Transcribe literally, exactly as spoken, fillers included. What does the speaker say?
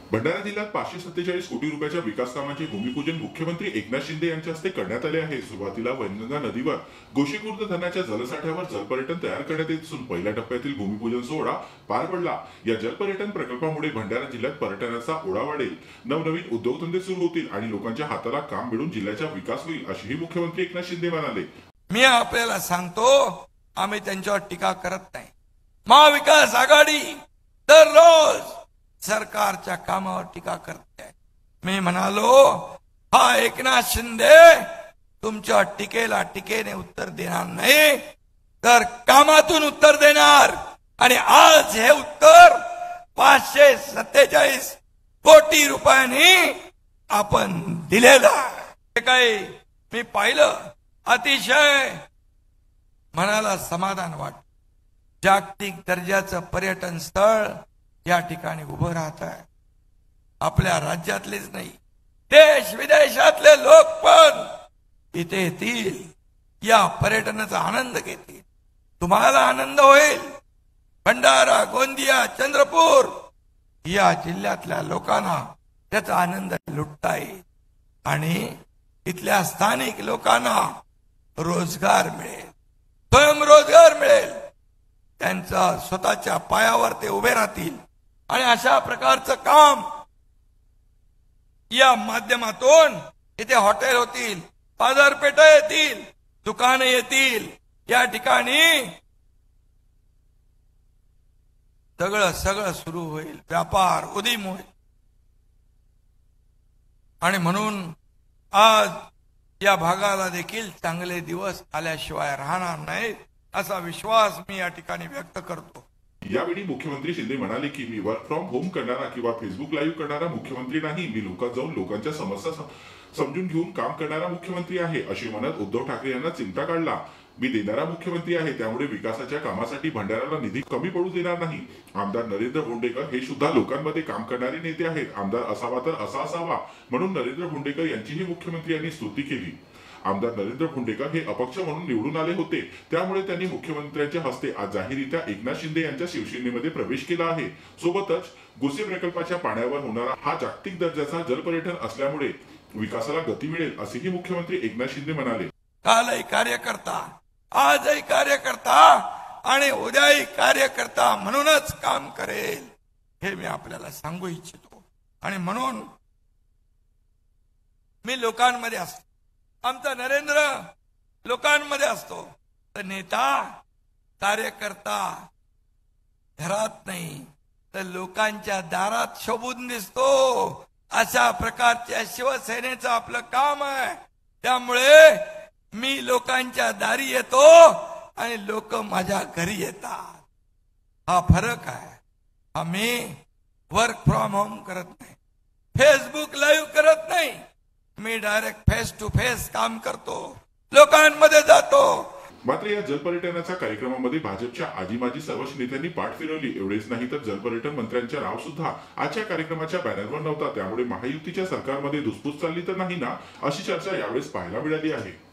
भंडारा जिल्ह्यात पाचशे सत्तेचाळीस कोटी रुपयाच्या विकास कामांचे भूमिपूजन मुख्यमंत्री एकनाथ शिंदे यांच्या हस्ते करण्यात आले आहे। सुरुवातीला वैनगंगा नदीवर गोशीखुर्द धरणाच्या जलसाठ्यावर जलपर्यटन तयार करण्यात येत असून पहिल्या टप्प्यातील भूमिपूजन सोहळा पार पडला। या जलपर्यटन प्रकल्पामुळे भंडारा जिल्ह्यात पर्यटनाचा ओढा वाढेल, नवनवीन उद्योगधंदे सुरू होतील आणि लोकांच्या हाताला काम मिळून जिल्ह्याचा विकास होईल, असेही मुख्यमंत्री एकनाथ शिंदे म्हणाले। मी आपल्याला सांगतो, आम्ही त्यांच्यावर टीका करत नाही। महाविकास आघाडी दररोज सरकारच्या कामावर टीका करते। मी म्हणालो, हा एकनाथ शिंदे तुमच्या टीकेला टीकेने उत्तर देणार नाही, तर कामातून उत्तर देणार। आणि आज हे उत्तर पाचशे सत्तेचाळीस कोटी रुपयांनी आपण दिलेलं आहे। काही मी पाहिलं, अतिशय मनाला समाधान वाटतं। जागतिक दर्जाचं पर्यटन स्थळ या ठिकाणी उभं राहत आहे। आपल्या राज्यातलेच नाही, देश विदेशातले लोक पण इथे येतील, या पर्यटनाचा आनंद घेतील। तुम्हाला आनंद होईल। भंडारा, गोंदिया, चंद्रपूर या जिल्ह्यातल्या लोकांना त्याचा आनंद लुटता येईल आणि इथल्या स्थानिक लोकांना रोजगार मिळेल, स्वयंरोजगार मिळेल, त्यांचा स्वतःच्या पायावर ते उभे राहतील। आणि अशा प्रकारचं काम या माध्यमातून इथे हॉटेल होतील, बाजारपेठा येतील, दुकाने येतील, या ठिकाणी सगळं सगळं सुरू होईल, व्यापार उदीम होईल। आणि म्हणून आज या भागाला देखील चांगले दिवस आल्याशिवाय राहणार नाहीत, असा विश्वास मी या ठिकाणी व्यक्त करतो। यावेळी मुख्यमंत्री शिंदे म्हणाले की मी वर्क फ्रॉम होम करणारा किंवा फेसबुक लाईव्ह करणारा मुख्यमंत्री नाही, मी लोकांत जाऊन लोकांच्या समस्या समजून घेऊन काम करणारा मुख्यमंत्री आहे, असे म्हणत उद्धव ठाकरे यांना चिमटा काढला। मी देणारा मुख्यमंत्री आहे, त्यामुळे विकासाच्या कामासाठी भंडाराला निधी कमी पडू देणार नाही। आमदार नरेंद्र भोंडेकर हे सुद्धा लोकांमध्ये काम करणारे नेते आहेत। आमदार असावा तर असा असावा, म्हणून नरेंद्र भोंडेकर यांचीही मुख्यमंत्री यांनी स्तुती केली। आमदार नरेंद्र भोंडेकर हे अपक्ष म्हणून निवडून आले होते, त्यामुळे त्यांनी मुख्यमंत्र्यांच्या हस्ते आज जाहीररित्या एकनाथ शिंदे यांच्या शिवसेनेमध्ये प्रवेश केला आहे। सोबतच गोसे प्रकल्पाच्या पाण्यावर होणारा हा जागतिक दर्जाचा जलपर्यटन असल्यामुळे विकासाला गती मिळेल, असेही मुख्यमंत्री एकनाथ शिंदे म्हणाले। कालही कार्यकर्ता, आजही कार्यकर्ता आणि उद्याही कार्यकर्ता म्हणूनच काम करेल, हे मी आपल्याला सांगू इच्छितो। आणि म्हणून मी लोकांमध्ये असतो, आमचा नरेंद्र लोकांमध्ये असतो। तर नेता कार्यकर्ता घरात नाही तर लोकांच्या दारात शोभून दिसतो, अशा प्रकारच्या शिवसेनेचं आपलं काम आहे। त्यामुळे मी लोकांच्या दारी येतो आणि लोक माझ्या घरी येतात, हा फरक आहे। आम्ही वर्क फ्रॉम होम करत नाही, फेसबुक लाईव्ह करत नाही, मी डायरेक्ट फेस टू फेस काम करतो, लोकांमध्ये जातो। मात्र या जलपर्यटनाच्या कार्यक्रमामध्ये भाजपच्या आजी माजी सर्वच नेत्यांनी पाठ फिरवली। एवढेच नाही तर जलपर्यटन मंत्र्यांचा नाव सुद्धा आजच्या कार्यक्रमाच्या बॅनरवर नव्हता, त्यामुळे महायुतीच्या सरकारमध्ये धुसफूस चालली तर नाही ना, अशी चर्चा यावेळेस पाहायला मिळाली आहे।